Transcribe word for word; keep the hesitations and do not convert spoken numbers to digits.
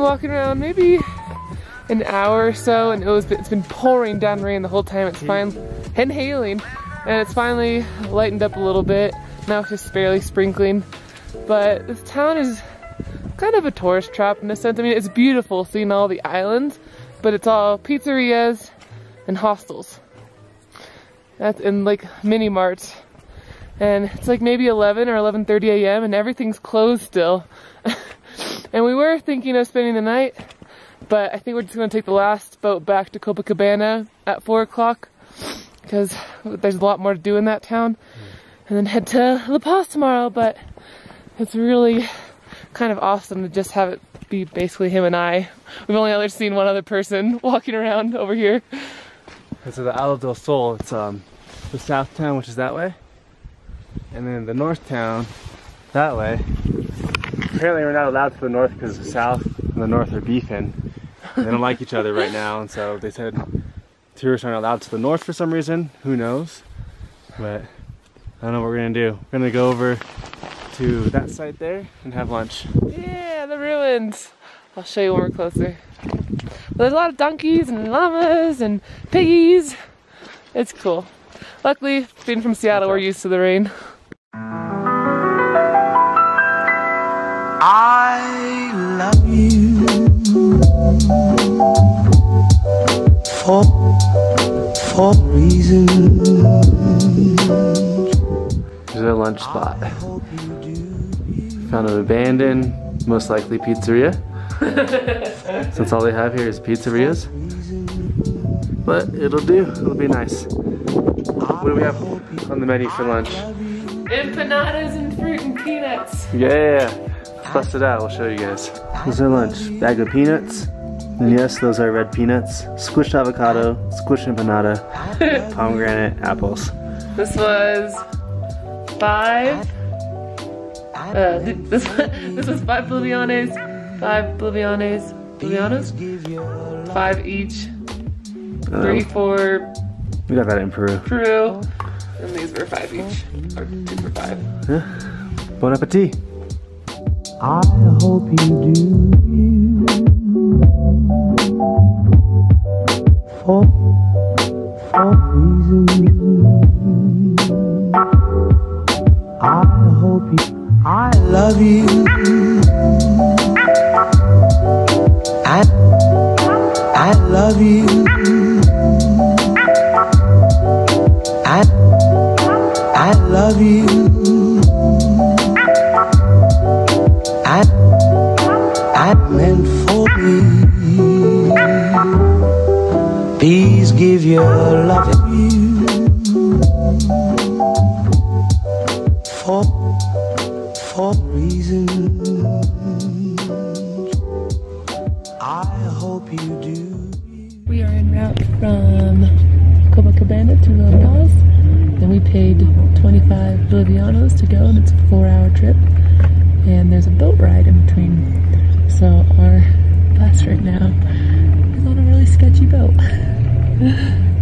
walking around maybe an hour or so, and it was it's been pouring down rain the whole time. It's fine and hailing, and it's finally lightened up a little bit. Now it's just barely sprinkling. But this town is kind of a tourist trap in a sense. I mean, it's beautiful seeing all the islands, but it's all pizzerias and hostels. That's in like mini marts. And it's like maybe eleven or eleven thirty a m and everything's closed still. And we were thinking of spending the night, but I think we're just gonna take the last boat back to Copacabana at four o'clock because there's a lot more to do in that town. And then head to La Paz tomorrow, but it's really kind of awesome to just have it be basically him and I. We've only ever seen one other person walking around over here. And so the Isla del Sol, it's um, the south town, which is that way. And then the north town, that way. Apparently we're not allowed to the north because the south and the north are beefing. They don't like each other right now, and so they said tourists aren't allowed to the north for some reason. Who knows? But I don't know what we're gonna do. We're gonna go over to that side there and have lunch. Yeah, the ruins. I'll show you when we're closer. But there's a lot of donkeys and llamas and piggies. It's cool. Luckily, being from Seattle, we're used to the rain. I love you for, for reasons. There's a lunch spot. Found an abandoned, most likely pizzeria. So that's all they have here is pizzerias. But it'll do, it'll be nice. What do we have on the menu for lunch? Empanadas and fruit and peanuts. Yeah, bust it out, we'll show you guys. What's our lunch? Bag of peanuts. And yes, those are red peanuts. Squished avocado, squished empanada, pomegranate, apples. This was five. Uh, th this this was five bolivianes, five bolivianes, bolivianos, five each. Three for We got that in Peru. Peru, and these were five each, or two for five. Yeah. Bon appetit. I hope you do for, for reasons. I hope you, I love you. I, I love you. I, I love you. I, I meant for me. Please give your love to you for, for reasons. I hope you do. We are en route from Copacabana to La Paz, and we paid twenty-five bolivianos to go, and it's a four-hour trip. And there's a boat ride in between. So our bus right now is on a really sketchy boat.